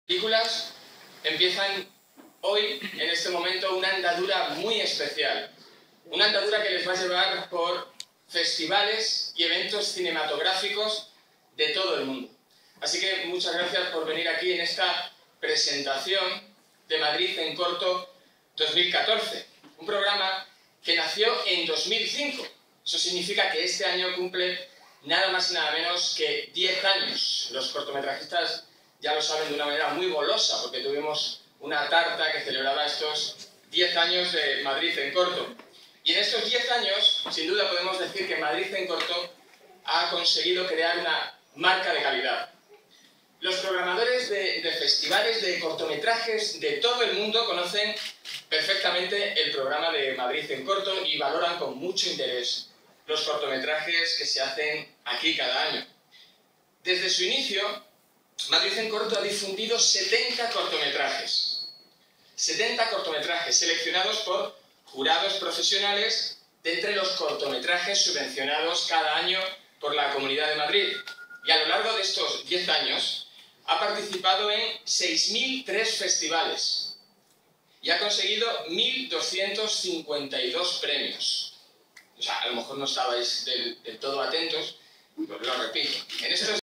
películas empiezan hoy, en este momento, una andadura muy especial. Una andadura que les va a llevar por festivales y eventos cinematográficos de todo el mundo. Así que muchas gracias por venir aquí en esta presentación de Madrid en Corto 2014. Un programa que nació en 2005. Eso significa que este año cumple nada más y nada menos que 10 años. Los cortometrajistas ya lo saben de una manera muy golosa, porque tuvimos una tarta que celebraba estos 10 años de Madrid en Corto. Y en estos 10 años, sin duda podemos decir que Madrid en Corto ha conseguido crear una marca de calidad. Los programadores de festivales de cortometrajes de todo el mundo conocen perfectamente el programa de Madrid en Corto y valoran con mucho interés los cortometrajes que se hacen aquí cada año. Desde su inicio, Madrid en Corto ha difundido 70 cortometrajes. 70 cortometrajes seleccionados por jurados profesionales de entre los cortometrajes subvencionados cada año por la Comunidad de Madrid. Y a lo largo de estos 10 años ha participado en 6.003 festivales y ha conseguido 1.252 premios. O sea, a lo mejor no estabais del todo atentos, pero lo repito. En estos